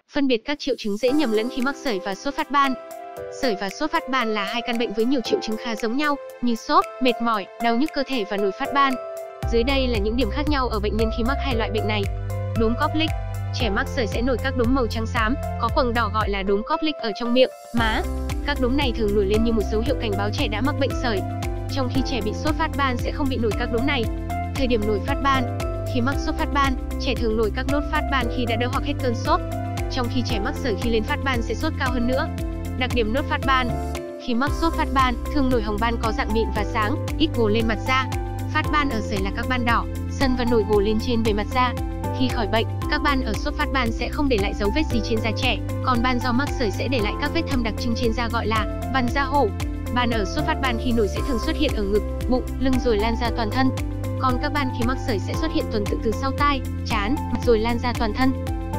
Phân biệt các triệu chứng dễ nhầm lẫn khi mắc sởi và sốt phát ban. Sởi và sốt phát ban là hai căn bệnh với nhiều triệu chứng khá giống nhau, như sốt, mệt mỏi, đau nhức cơ thể và nổi phát ban. Dưới đây là những điểm khác nhau ở bệnh nhân khi mắc hai loại bệnh này. Đốm Koplik. Trẻ mắc sởi sẽ nổi các đốm màu trắng xám, có quầng đỏ gọi là đốm Koplik ở trong miệng, má. Các đốm này thường nổi lên như một dấu hiệu cảnh báo trẻ đã mắc bệnh sởi. Trong khi trẻ bị sốt phát ban sẽ không bị nổi các đốm này. Thời điểm nổi phát ban. Khi mắc sốt phát ban, trẻ thường nổi các nốt phát ban khi đã đỡ hoặc hết cơn sốt. Trong khi trẻ mắc sởi khi lên phát ban sẽ sốt cao hơn nữa. Đặc điểm nốt phát ban. Khi mắc sốt phát ban, thường nổi hồng ban có dạng mịn và sáng, ít gồ lên mặt da. Phát ban ở sởi là các ban đỏ, sần và nổi gồ lên trên bề mặt da. Khi khỏi bệnh, các ban ở sốt phát ban sẽ không để lại dấu vết gì trên da trẻ, còn ban do mắc sởi sẽ để lại các vết thâm đặc trưng trên da gọi là vằn da hổ. Ban ở sốt phát ban khi nổi sẽ thường xuất hiện ở ngực, bụng, lưng rồi lan ra toàn thân. Còn các ban khi mắc sởi sẽ xuất hiện tuần tự từ sau tai, trán, rồi lan ra toàn thân.